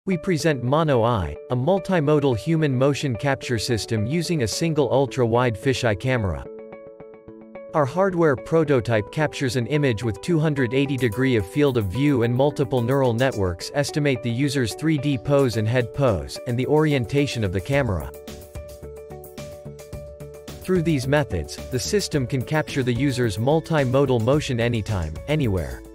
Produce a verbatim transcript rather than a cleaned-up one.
We present MonoEye, a multimodal human motion capture system using a single ultra-wide fisheye camera. Our hardware prototype captures an image with two hundred eighty degree of field of view, and multiple neural networks estimate the user's three D pose and head pose, and the orientation of the camera. Through these methods, the system can capture the user's multimodal motion anytime, anywhere.